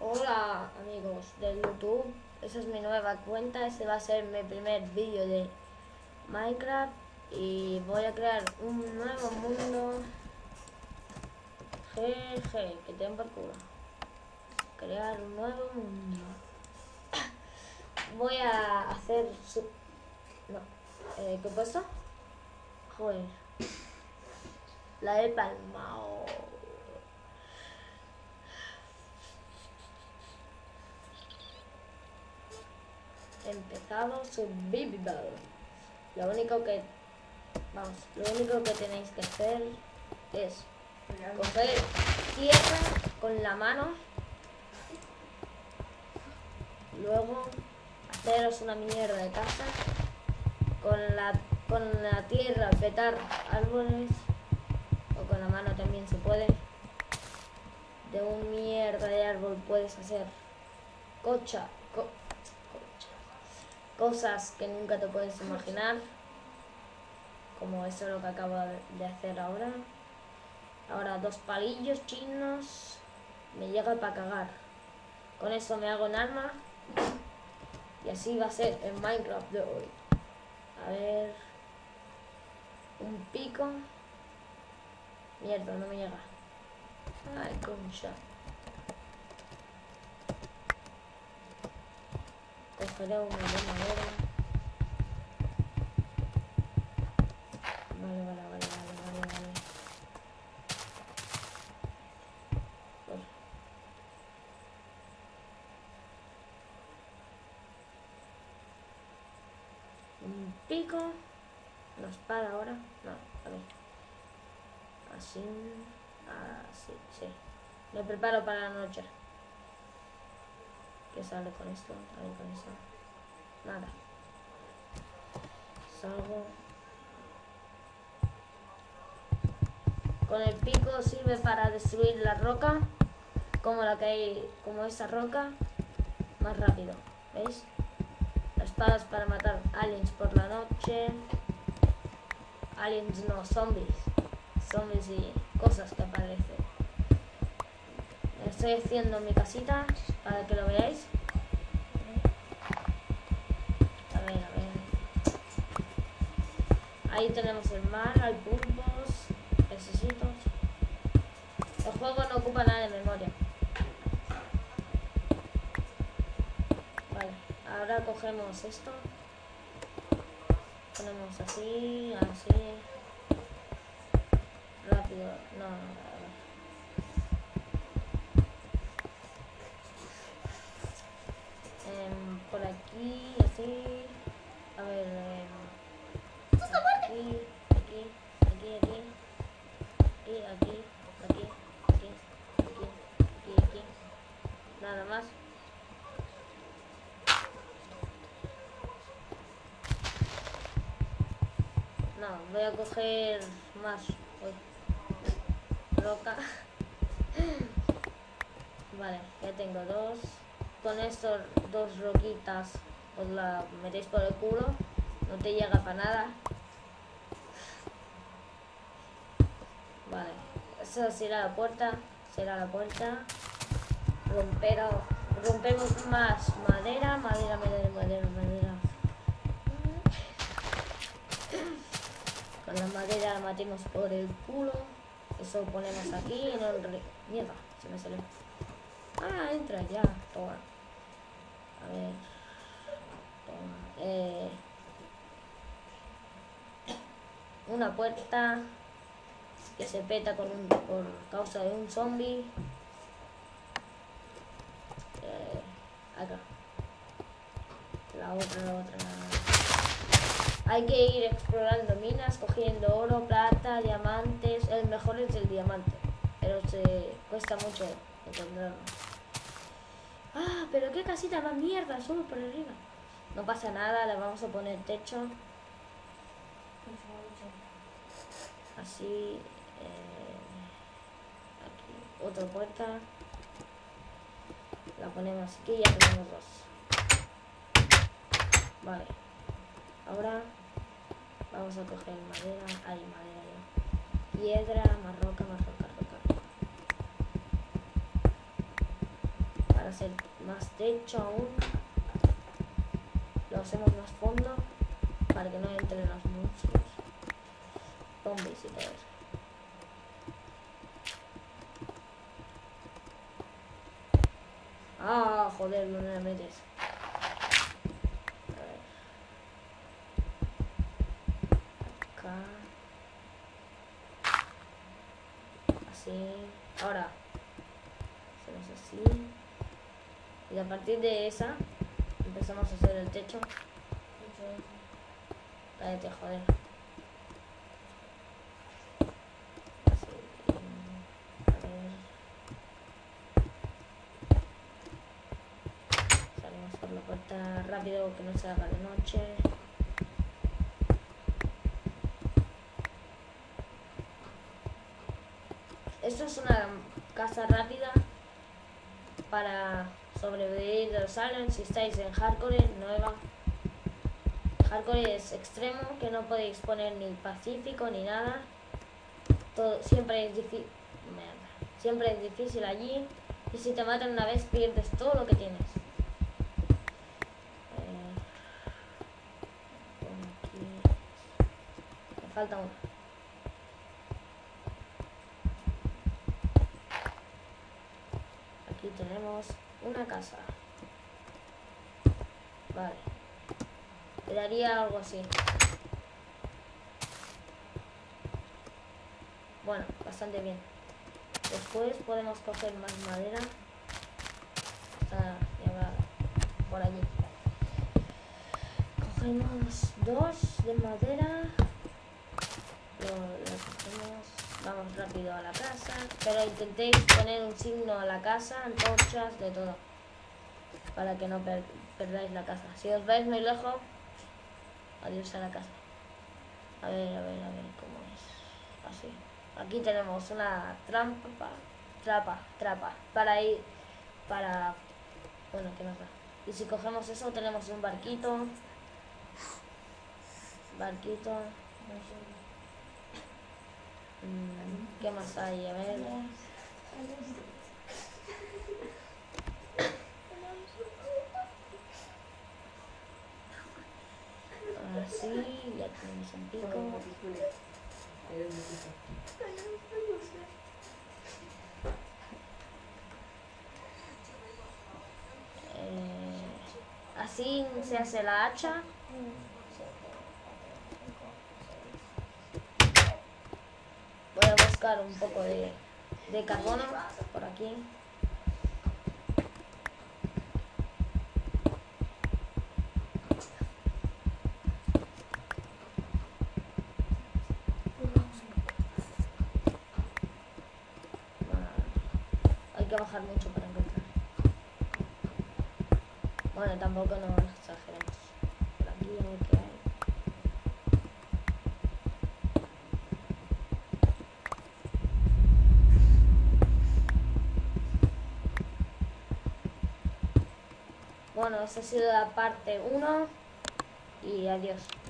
Hola amigos de YouTube, esa es mi nueva cuenta, este va a ser mi primer vídeo de Minecraft y voy a crear un nuevo mundo. Jeje, que te den por culo. Crear un nuevo mundo. Voy a hacer su... No, ¿qué he puesto? Joder, la he palmado. Empezado Survival. Lo único que tenéis que hacer es coger tierra con la mano, luego haceros una mierda de casa, con la tierra petar árboles, o con la mano también se puede. De un mierda de árbol puedes hacer cosas que nunca te puedes imaginar, como eso lo que acabo de hacer ahora. Ahora 2 palillos chinos, me llega para cagar. Con eso me hago un arma y así va a ser en Minecraft de hoy. A ver, un pico. Mierda, no me llega. Ay, concha. Cogeré una de madera. Vale. Un pico. Una espada ahora. No, a ver. Así. Sí. Me preparo para la noche. ¿Qué sale con esto? A ver, con eso. Nada. Salgo. Con el pico sirve para destruir la roca, como esa roca, más rápido. ¿Veis? La espada es para matar aliens por la noche. Aliens no, zombies. Zombies y cosas que aparecen. Estoy haciendo mi casita para que lo veáis. A ver. Ahí tenemos el mar, hay pulpos, pececitos. El juego no ocupa nada de memoria. Vale, ahora cogemos esto. Ponemos así. Rápido, no, a ver. Por aquí, así. A ver, aquí. Nada más. No, voy a coger más roca. Vale, ya tengo 2. Con estos 2 roquitas os la metéis por el culo. No te llega para nada. Vale, eso será la puerta. Rompemos más madera. Con la madera la matemos por el culo. Eso ponemos aquí y no... Mierda, se me salió. Ah, entra ya. Toma. A ver. Toma. Una puerta que se peta por causa de un zombie. Acá. La otra. Hay que ir explorando minas, cogiendo oro, plata, diamantes. El mejor es el diamante, pero se cuesta mucho encontrarlo. Ah, pero qué casita más mierda, solo por arriba. No pasa nada, le vamos a poner techo. Así. Aquí, otra puerta. La ponemos aquí, ya tenemos 2. Vale. Ahora vamos a coger madera. Hay madera ya. Piedra, más roca. Para hacer más techo aún. Lo hacemos más fondo para que no entren los monstruos, zombies y todo eso. Ah, joder, no me metes. A ver. Acá. Así. Ahora. Hacemos así. Y a partir de esa empezamos a hacer el techo. Cállate, joder. Así. A ver. Salimos por la puerta rápido, que no se haga de noche. Esto es una casa rápida para sobrevivir de los aliens. Si estáis en hardcore, nueva. Hardcore es extremo, que no podéis poner ni pacífico ni nada. Todo, siempre es difícil. Siempre es difícil allí. Y si te matan una vez, pierdes todo lo que tienes. Aquí. Me falta uno. Aquí tenemos una casa. Vale. Quedaría algo así. Bueno, bastante bien. Después podemos coger más madera. Está llevada por allí. Cogemos 2 de madera. Lo cogemos. Vamos rápido a la casa. Pero intentéis poner un signo a la casa, antorchas, de todo. Para que no perdáis la casa. Si os vais muy lejos, adiós a la casa. A ver, cómo es. Así. Aquí tenemos una trapa. Para ir, bueno, ¿qué nos da? Y si cogemos eso, tenemos un barquito. ¿Qué más hay? A ver. Así, ya tenemos un pico. Así se hace la hacha. Voy a buscar un poco de carbono por aquí. Hay que bajar mucho para encontrar. Bueno, tampoco nos exageremos. Por aquí a ver qué hay. Bueno, esta ha sido la parte 1 y adiós.